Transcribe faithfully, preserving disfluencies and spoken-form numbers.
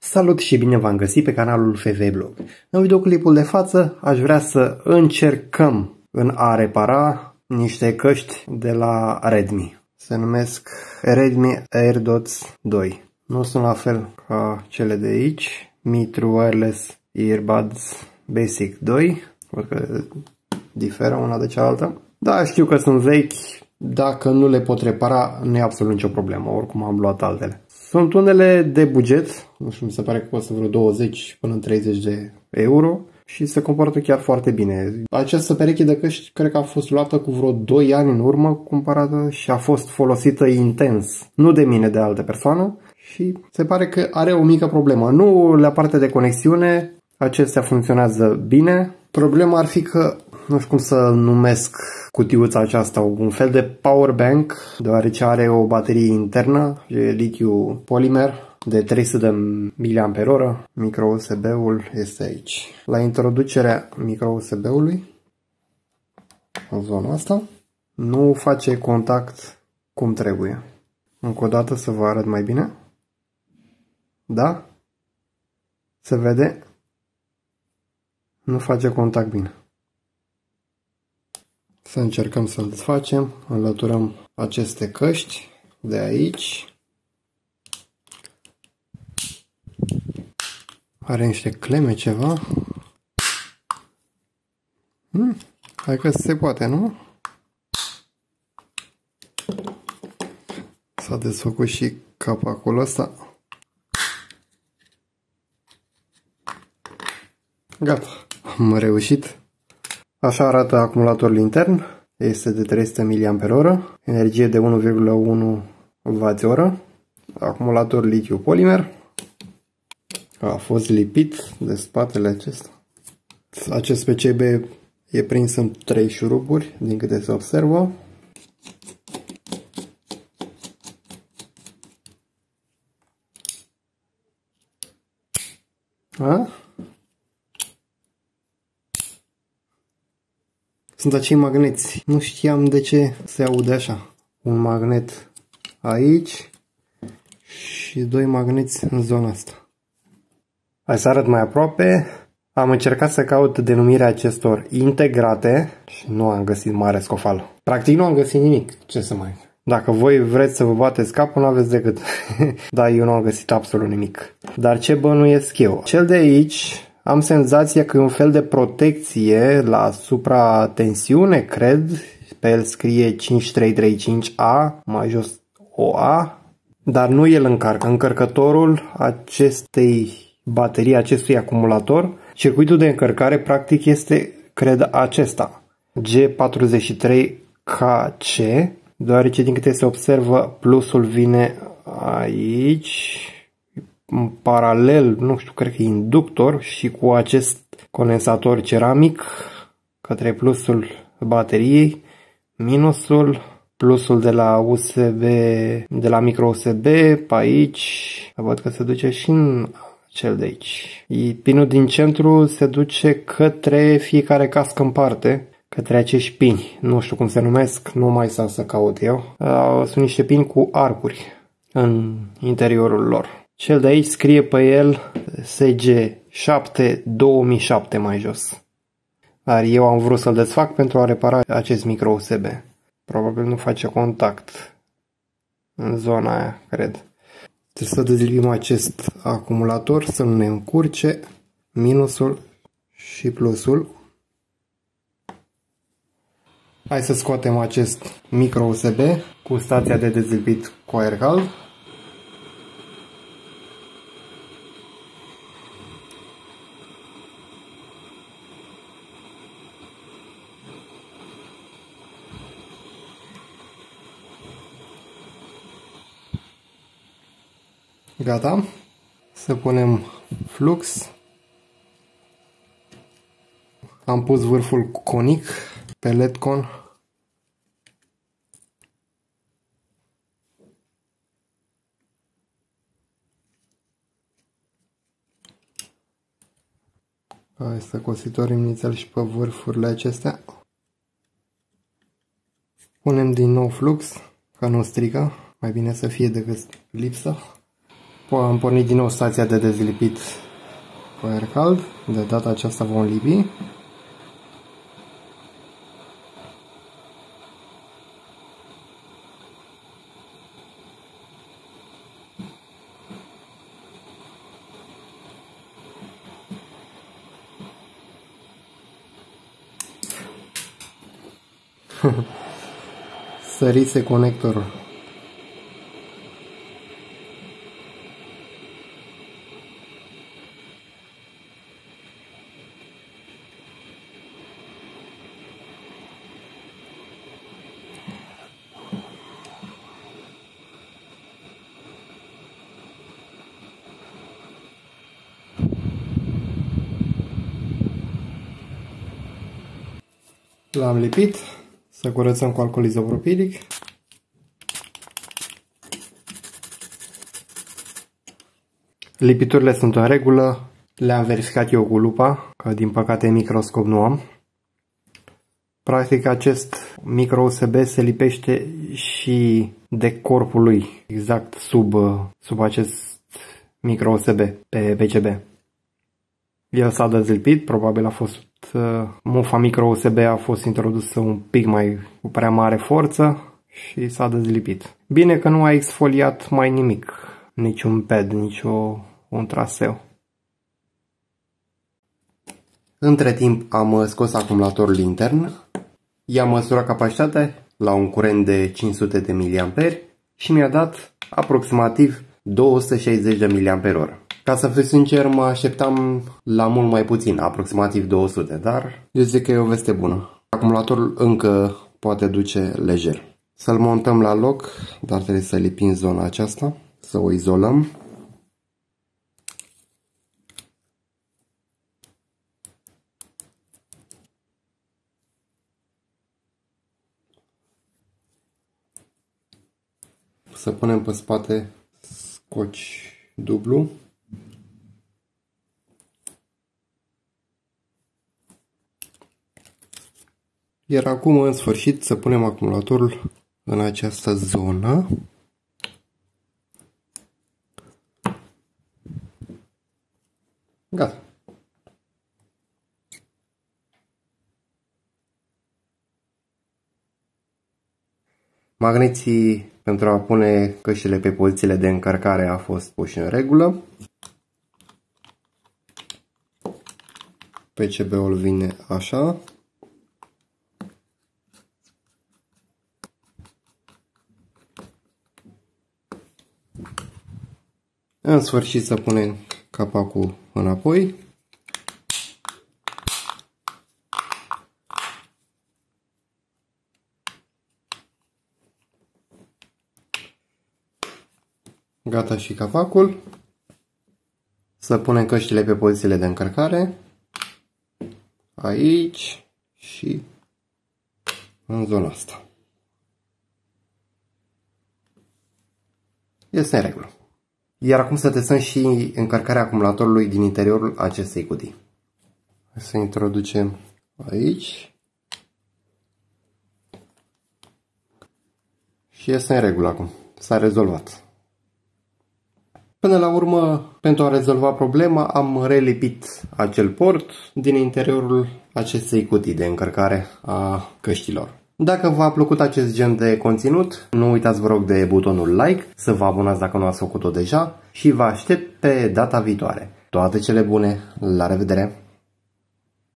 Salut și bine v-am găsit pe canalul F V Blog. În videoclipul de față aș vrea să încercăm în a repara niște căști de la Redmi. Se numesc Redmi AirDots doi. Nu sunt la fel ca cele de aici. Mi True Wireless Earbuds Basic doi. Văd că diferă una de cealaltă. Da, știu că sunt vechi. Dacă nu le pot repara, nu e absolut nicio problemă. Oricum am luat altele. Sunt unele de buget, nu știu, mi se pare că costă vreo douăzeci până în treizeci de euro și se comportă chiar foarte bine. Această pereche de căști cred că a fost luată cu vreo doi ani în urmă cumpărată și a fost folosită intens. Nu de mine, de altă persoană și se pare că are o mică problemă. Nu la partea de conexiune, acestea funcționează bine. Problema ar fi că, nu știu cum să numesc cutiuța aceasta, un fel de power bank, deoarece are o baterie internă, litiu polimer de trei sute de miliamperi oră. Micro U S B-ul este aici. La introducerea micro U S B-ului, în zona asta, nu face contact cum trebuie. Încă o dată să vă arăt mai bine. Da? Se vede? Nu face contact bine. Să încercăm să-l desfacem. Înlăturăm aceste căști de aici. Are niște cleme ceva. Hmm, hai că se poate, nu? S-a desfăcut și capacul ăsta. Gata, am reușit. Așa arată acumulatorul intern. Este de trei sute de miliamperi oră, energie de unu virgulă unu watt oră, acumulator litiu polimer. A fost lipit de spatele acesta. Acest P C B e prins în trei șuruburi, din câte se observă. A? Sunt acei magneți. Nu știam de ce se aude așa. Un magnet aici și doi magneți în zona asta. Hai să arăt mai aproape. Am încercat să caut denumirea acestor integrate și nu am găsit mare scofală. Practic nu am găsit nimic. Ce să mai... Dacă voi vreți să vă bateți capul, nu aveți decât. Dar eu nu am găsit absolut nimic. Dar ce bănuiesc eu? Cel de aici... Am senzația că e un fel de protecție la supratensiune, cred. Pe el scrie cinci trei trei cinci A, mai jos o A. Dar nu el încarcă. Încărcătorul acestei baterii, acestui acumulator, circuitul de încărcare practic este, cred, acesta. G patruzeci și trei K C, deoarece din câte se observă plusul vine aici. În paralel, nu știu, cred că e inductor și cu acest condensator ceramic către plusul bateriei, minusul, plusul de la U S B, de la micro U S B pe aici, văd că se duce și în cel de aici. Pinul din centru se duce către fiecare cască în parte, către acești pini, nu știu cum se numesc, nu mai s-a să caut eu. Sunt niște pini cu arcuri în interiorul lor. Cel de aici scrie pe el S G șapte două mii șapte mai jos. Dar eu am vrut să-l desfac pentru a repara acest micro U S B. Probabil nu face contact în zona aia, cred. Trebuie să dezlipim acest acumulator, să nu ne încurce minusul și plusul. Hai să scoatem acest micro U S B cu stația de dezlipit cu aer cald. Gata. Să punem flux. Am pus vârful conic pe ledcon. Hai să cositorim nițel și pe vârfurile acestea. Punem din nou flux, că nu strică. Mai bine să fie decât lipsă. Am pornit din nou stația de dezlipit cu aer cald. De data aceasta vom lipi. Sărise conectorul. L-am lipit. Să curățăm cu alcool izopropilic. Lipiturile sunt în regulă. Le-am verificat eu cu lupa, că din păcate microscop nu am. Practic acest micro U S B se lipește și de corpul lui, exact sub, sub acest micro U S B pe P C B. El s-a dezlipit, probabil a fost mufa micro U S B a fost introdusă un pic mai cu prea mare forță și s-a dezlipit. Bine că nu a exfoliat mai nimic, niciun pad, nici o, un traseu. Între timp am scos acumulatorul intern, i-am măsurat capacitatea la un curent de cinci sute de miliamperi și mi-a dat aproximativ două sute șaizeci de miliamperi oră. Ca să fiu sincer, mă așteptam la mult mai puțin, aproximativ două sute, dar eu zic că e o veste bună. Acumulatorul încă poate duce lejer. Să-l montăm la loc, dar trebuie să lipim zona aceasta, să o izolăm. Să punem pe spate scoci dublu. Iar acum, în sfârșit, să punem acumulatorul în această zonă. Gata. Magneții pentru a pune căștile pe pozițiile de încărcare a fost puși în regulă. P C B-ul vine așa. În sfârșit să punem capacul înapoi. Gata și capacul. Să punem căștile pe pozițiile de încărcare. Aici și în zona asta. Este în regulă. Iar acum să testăm și încărcarea acumulatorului din interiorul acestei cutii. Să introducem aici. Și este în regulă acum. S-a rezolvat. Până la urmă, pentru a rezolva problema, am relipit acel port din interiorul acestei cutii de încărcare a căștilor. Dacă v-a plăcut acest gen de conținut, nu uitați vă rog de butonul like, să vă abonați dacă nu ați făcut-o deja și vă aștept pe data viitoare. Toate cele bune, la revedere!